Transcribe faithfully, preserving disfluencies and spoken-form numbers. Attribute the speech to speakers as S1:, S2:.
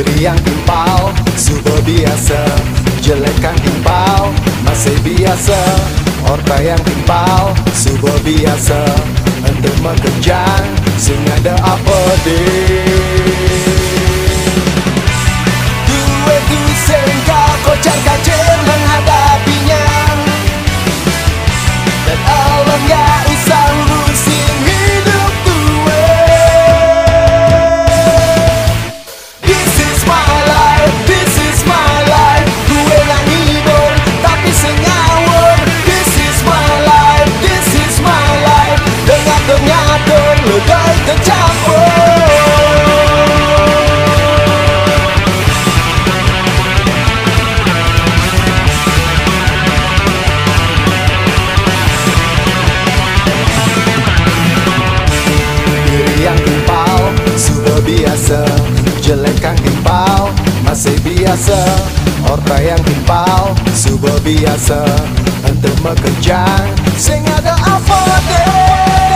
S1: Diri yang timpal, sudah biasa. Jelek kan timpal, masih biasa. Orta yang timpal, sudah biasa. Untuk mengerjang, sing ada apa deh. Gue tuh sehingga kocar kacir menghadapinya. Dan Allah gak usah urusin hidup gue. This is my life, this is my life. Gue gak ngibur, tapi sengawur. This is my life, this is my life. Dengar-dengar ledai tercampur. Yang timpal, sudah biasa. Jelek yang timpal, masih biasa. Orta yang timpal, sudah biasa. Untuk mengerjang, sing ada apa deh.